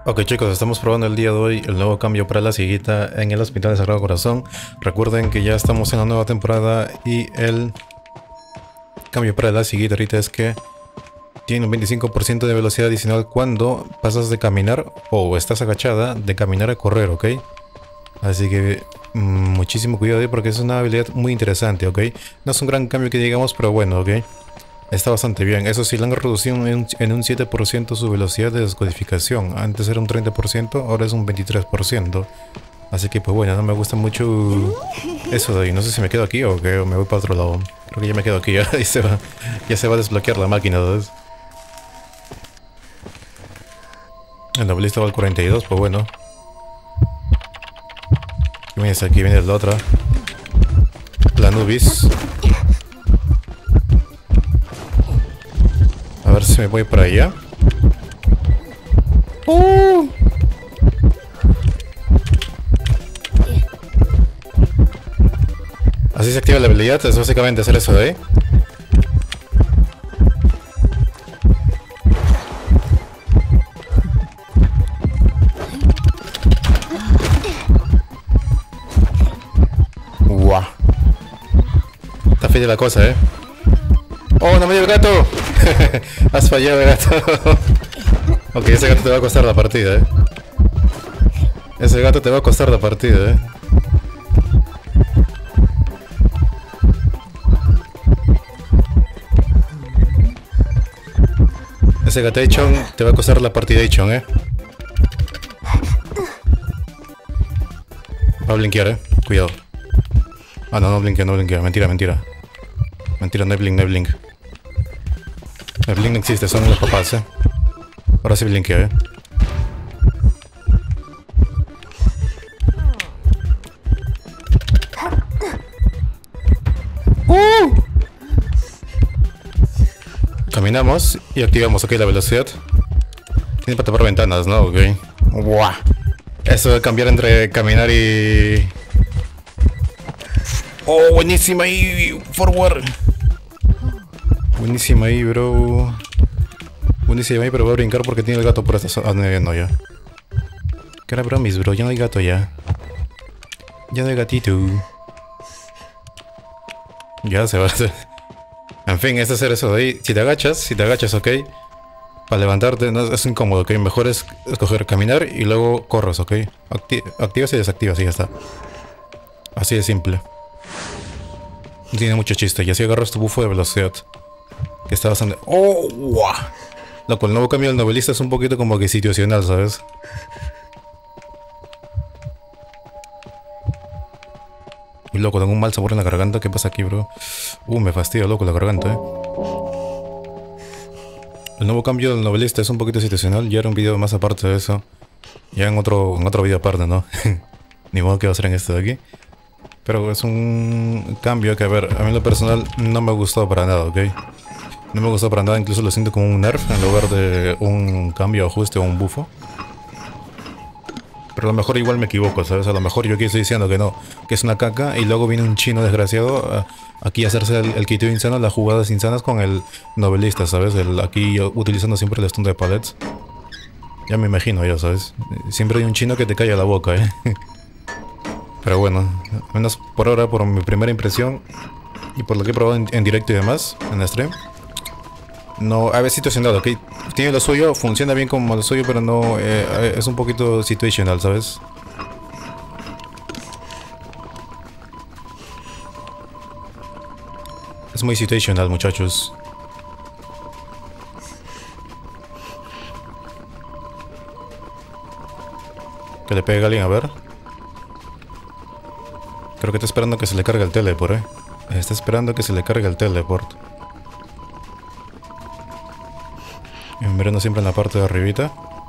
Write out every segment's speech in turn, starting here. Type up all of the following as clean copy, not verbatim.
Ok chicos, estamos probando el día de hoy el nuevo cambio para la sillita en el Hospital de Sagrado Corazón. Recuerden que ya estamos en la nueva temporada y el cambio para la sillita ahorita es que tiene un 25% de velocidad adicional cuando pasas de caminar o estás agachada de caminar a correr, ¿ok? Así que muchísimo cuidado ahí porque es una habilidad muy interesante, ¿ok? No es un gran cambio que digamos, pero bueno, ¿ok? Está bastante bien. Eso sí, le han reducido en un 7% su velocidad de descodificación. Antes era un 30%, ahora es un 23%. Así que pues bueno, no me gusta mucho eso de ahí. No sé si me quedo aquí o que me voy para otro lado. Creo que ya me quedo aquí, ya, ya se va a desbloquear la máquina, ¿sabes? El novelista va al 42, pues bueno. Aquí viene la otra. La Nubis. A ver si me voy para allá. Así se activa la habilidad, es básicamente hacer eso de ahí. Guau. Está fea la cosa, ¡Oh, no me dio el gato! Has fallado, gato. Ok, ese gato te va a costar la partida, Ese gato te va a costar la partida, Ese gatation te va a costar la partidation, Va a blinkear, Cuidado. Ah, no, no blinkea, no blinkea. Mentira, mentira. Mentira, no hay blink, no hay blink. El blink no existe, son los papás, Ahora sí blinkea, Caminamos y activamos, ok, la velocidad. Tiene para tapar ventanas, ¿no? Ok. ¡Wow! Eso de cambiar entre caminar y... ¡Oh, buenísima ahí! ¡Forward! Buenísima ahí, bro. Buenísima ahí, pero voy a brincar porque tiene el gato por esta zona. Ah, no, ya. ¿Qué era bromis, bro? Ya no hay gato ya. Ya no hay gatito. Ya se va a hacer. En fin, es hacer eso de ahí. Si te agachas, ok. Para levantarte no, es incómodo, ok. Mejor es escoger caminar y luego corres, ok. Activas y desactivas y ya está. Así de simple. No tiene mucho chiste. Y así agarras tu bufo de velocidad. Que está bastante... ¡Oh! ¡Wow! Loco, el nuevo cambio del novelista es un poquito como que situacional, ¿sabes? Y loco, tengo un mal sabor en la garganta. ¿Qué pasa aquí, bro? Me fastidia, loco, la garganta, El nuevo cambio del novelista es un poquito situacional. Ya era un video más aparte de eso. Ya en otro video aparte, ¿no? Ni modo que va a ser en este de aquí. Pero es un cambio que, a ver, a mí en lo personal no me gustó para nada, ¿ok? No me gustó para nada, incluso lo siento como un nerf en lugar de un cambio, ajuste o un bufo. Pero a lo mejor igual me equivoco, ¿sabes? A lo mejor yo aquí estoy diciendo que no, que es una caca y luego viene un chino desgraciado aquí a hacerse el kiteo insano, las jugadas insanas con el novelista, ¿sabes? Aquí utilizando siempre el stun de pallets. Ya me imagino yo, ¿sabes? Siempre hay un chino que te calla la boca, Pero bueno, al menos por ahora, por mi primera impresión y por lo que he probado en directo y demás, en stream. No, a ver, situacional, ok. Tiene lo suyo, funciona bien como lo suyo, pero no, es un poquito situational, ¿sabes? Es muy situational, muchachos. Que le pegue a alguien, a ver. Creo que está esperando que se le cargue el teleport, Está esperando que se le cargue el teleport. Mirando siempre en la parte de arribita.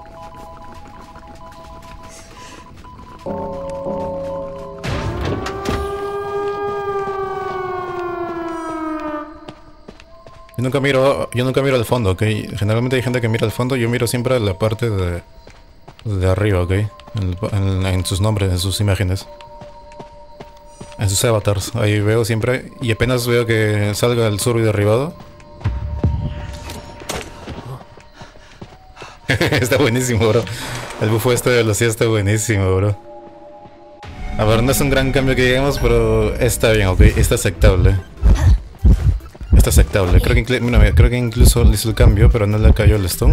Yo nunca miro al fondo, ok. Generalmente hay gente que mira al fondo, yo miro siempre a la parte de arriba, ok. En sus nombres, en sus imágenes. En sus avatars. Ahí veo siempre. Y apenas veo que salga el survey derribado. Está buenísimo, bro. El buffo este de velocidad está buenísimo, bro. A ver, no es un gran cambio que digamos, pero está bien, ok. Está aceptable. Está aceptable. Creo que, mira, creo que incluso le hizo el cambio, pero no le cayó el stun.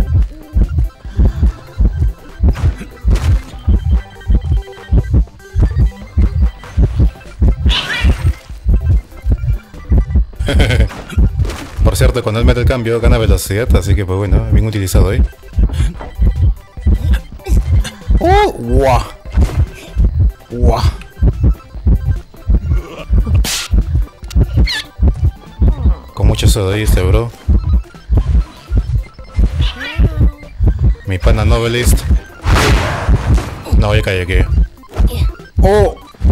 Por cierto, cuando él mete el cambio gana velocidad, así que pues bueno, bien utilizado ahí. ¡Guau! ¡Guau! Con mucho eso de este, bro. Mi pana Novelist. No, ya caí aquí. ¡Oh!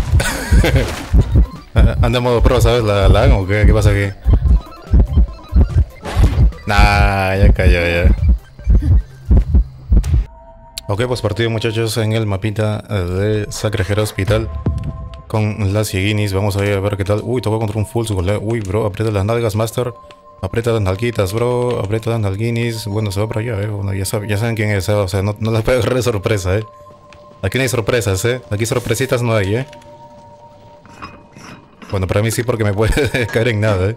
Anda en modo pro, ¿sabes? ¿La hago o qué? ¿Qué pasa aquí? Nah, ya cayó ya. Ok, pues partido muchachos en el mapita de Sacrejera Hospital con las Cieguinis. Vamos a ver qué tal. Uy, tocó contra un full goal. Uy, bro, aprieta las nalgas, master. Aprieta las nalguitas, bro. Aprieta las nalguinis. Bueno, se va para allá, Bueno, ya saben quién es, O sea, no les puede agarrar de sorpresa, Aquí no hay sorpresas, Aquí sorpresitas no hay, Bueno, para mí sí, porque me puede caer en nada,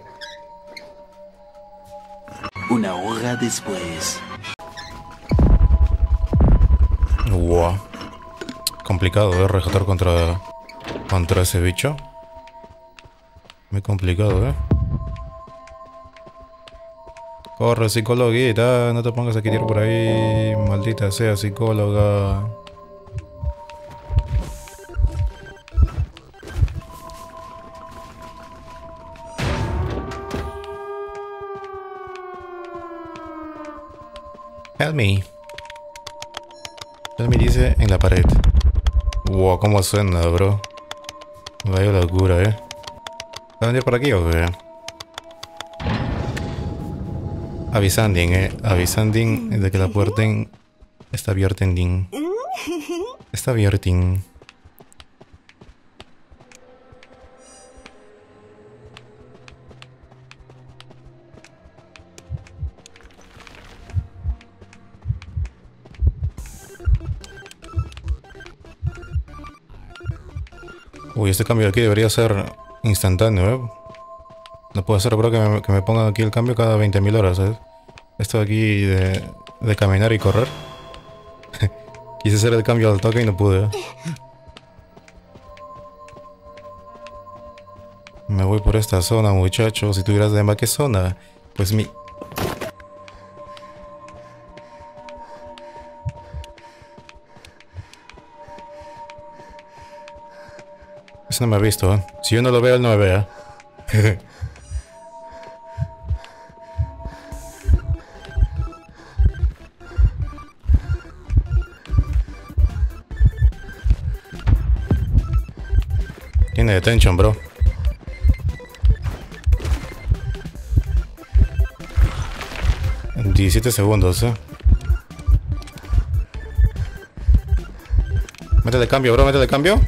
Una hora después. Wow. Complicado, rejatar contra ese bicho. Muy complicado, Corre, psicologuita, no te pongas a quitar por ahí, maldita sea psicóloga. Help me. Help me dice en la pared. Wow, cómo suena, bro. Vaya locura, ¿Va a venir por aquí o qué? Avisanding, Avisanding de que la puerta está abierta en Ding. Está abierta. Uy, este cambio de aquí debería ser instantáneo, No puede ser, bro, que me pongan aquí el cambio cada 20.000 horas, Esto de aquí de caminar y correr. Quise hacer el cambio al toque y no pude, Me voy por esta zona, muchachos. Si tuvieras de más, ¿qué zona? Pues mi... Eso no me ha visto, Si yo no lo veo, él no me vea. Tiene detention, bro. En 17 segundos, Métele cambio, bro, métele cambio.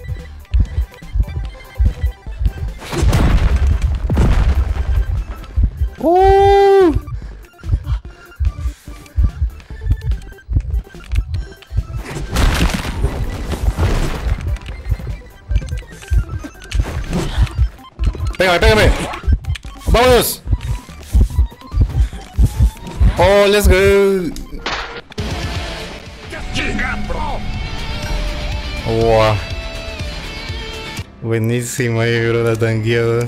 Pégame, pégame. ¡Vámonos! ¡Oh, let's go! ¡Wow! Buenísimo ahí, bro, la tanqueada.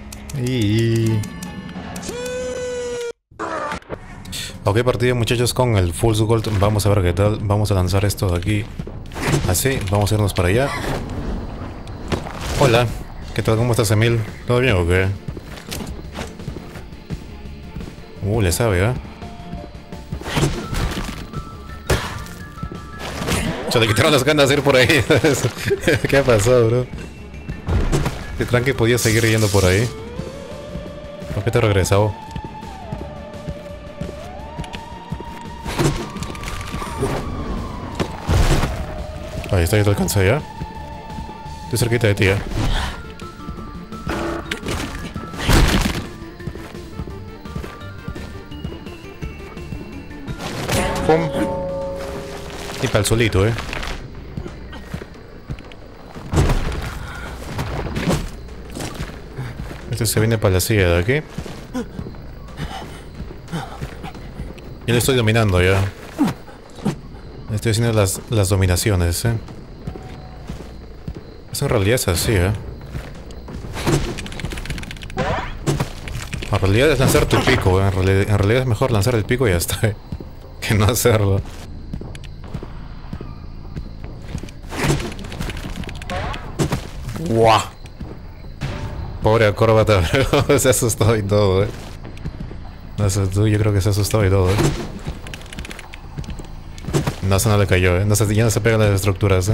Ok, partido muchachos con el Full Gold. Vamos a ver qué tal. Vamos a lanzar esto de aquí. Así, vamos a irnos para allá. Hola. ¿Qué tal? ¿Cómo estás, Emil? ¿Todo bien o qué? Le sabe, Se le quitaron las ganas de ir por ahí. ¿Qué ha pasado, bro? ¿Te crean que podía seguir yendo por ahí? ¿Por qué te he regresado? Ahí está, ya te alcancé ya. Estoy cerquita de ti, ¡Pum! Y para el solito, Este se viene para la silla de aquí. Yo le estoy dominando ya. Estoy haciendo las dominaciones, Eso en realidad es así, En realidad es lanzar tu pico, En realidad es mejor lanzar el pico y ya está, que no hacerlo. ¡Guau! Pobre acróbata, pero se asustó y todo, No sé, tú, yo creo que se asustó y todo, No, eso no le cayó, No sé, ya no se pegan las estructuras,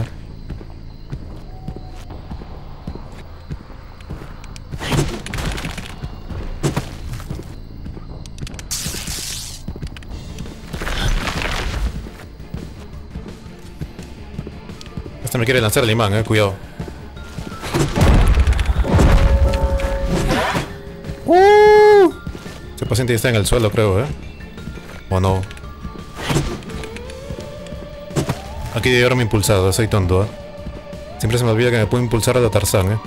Este me quiere lanzar el imán, cuidado. Ese paciente ya está en el suelo, creo, O no. Aquí de haberme impulsado, soy tonto, Siempre se me olvida que me puedo impulsar a la Tarzán,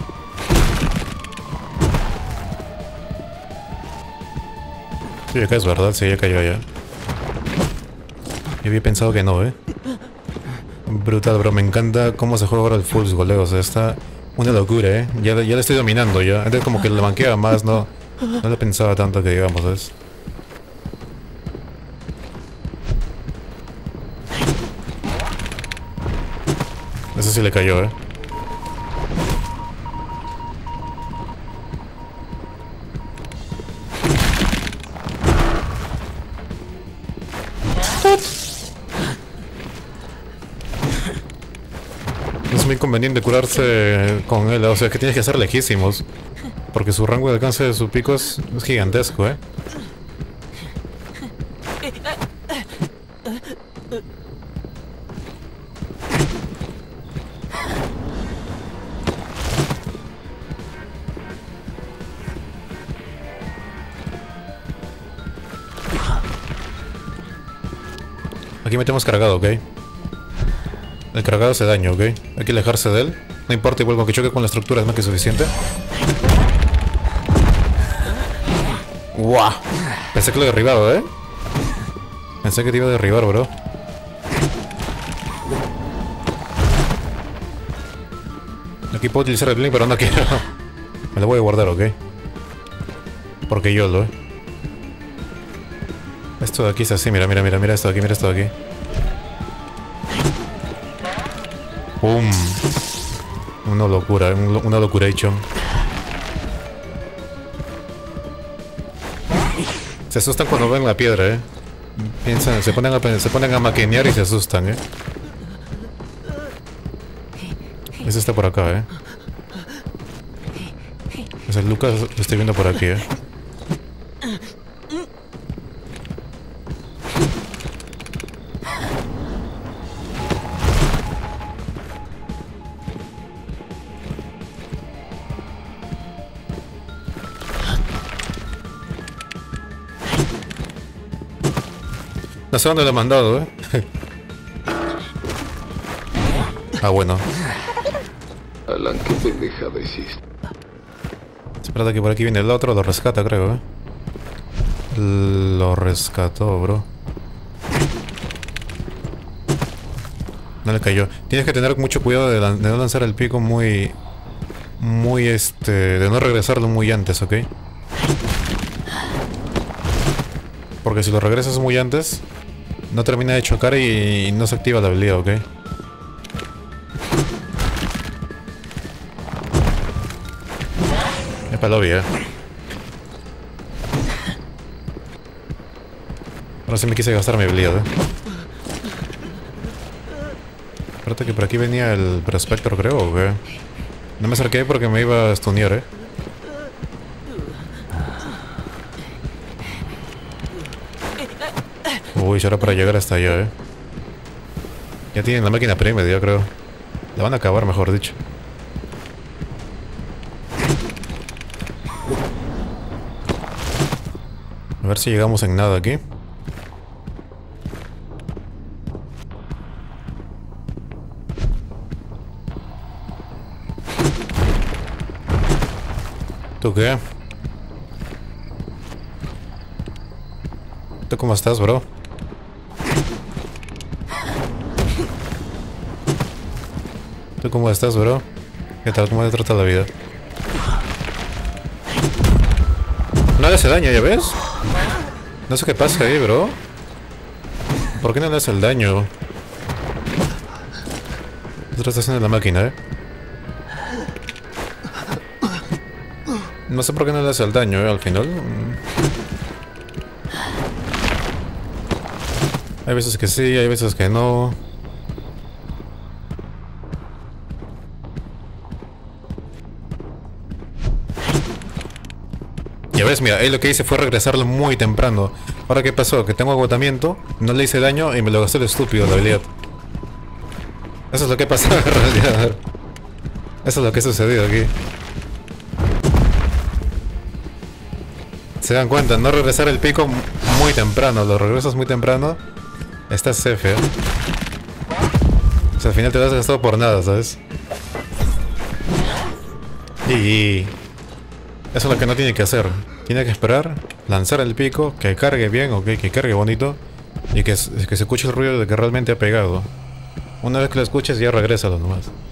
Sí, acá es verdad, sí, ya cayó ya. Yo había pensado que no, Brutal, bro, me encanta cómo se juega ahora el Fool's Gold, o sea, está una locura, Ya le estoy dominando ya. Antes como que le manqueaba más, no le pensaba tanto que digamos, Ese sí le cayó, Es muy conveniente curarse con él, o sea que tienes que ser lejísimos. Porque su rango de alcance de su pico es gigantesco, Aquí metemos cargado, ¿ok? El cargado hace daño, ¿ok? Hay que alejarse de él. No importa, igual con que choque con la estructura es más que suficiente. ¡Guau! Pensé que lo derribaba, Pensé que te iba a derribar, bro. Aquí puedo utilizar el blink, pero no quiero. Me lo voy a guardar, ¿ok? Porque yo lo, Esto de aquí es así, mira esto de aquí, mira esto de aquí. ¡Pum! Una locura, una locuration. Se asustan cuando ven la piedra, Piensan, se ponen a maquinear y se asustan, Ese está por acá, O sea, Lucas lo estoy viendo por aquí, No sé dónde lo he mandado, Ah, bueno. Alan, ¿qué pendejada hiciste? Espérate que por aquí viene el otro, lo rescata, creo, Lo rescató, bro. No le cayó. Tienes que tener mucho cuidado de no lanzar el pico muy... de no regresarlo muy antes, ¿ok? Porque si lo regresas muy antes, no termina de chocar y no se activa la habilidad, ¿ok? Epa, lo vi, Ahora sí me quise gastar mi habilidad, Espérate que por aquí venía el Prospector, creo, ¿o qué? No me acerqué porque me iba a stunear, Uy, ya era para llegar hasta allá, Ya tienen la máquina premium, yo creo. La van a acabar, mejor dicho. A ver si llegamos en nada aquí. ¿Tú qué? ¿Tú cómo estás, bro? ¿Tú cómo estás, bro? ¿Qué tal? ¿Cómo te trata la vida? No le hace daño, ¿ya ves? No sé qué pasa ahí, bro. ¿Por qué no le hace el daño? Esto está haciendo la máquina, No sé por qué no le hace el daño, al final. Hay veces que sí, hay veces que no. Ya ves, mira, ahí lo que hice fue regresarlo muy temprano. Ahora, ¿qué pasó? Que tengo agotamiento, no le hice daño y me lo gasté el estúpido, la habilidad. Eso es lo que pasó en realidad. Eso es lo que ha sucedido aquí. Se dan cuenta, no regresar el pico muy temprano. Lo regresas muy temprano, estás safe, O sea, al final te lo has gastado por nada, ¿sabes? Y eso es lo que no tiene que hacer. Tiene que esperar, lanzar el pico, que cargue bien, ok, que cargue bonito. Y que se escuche el ruido de que realmente ha pegado. Una vez que lo escuches ya regrésalo nomás.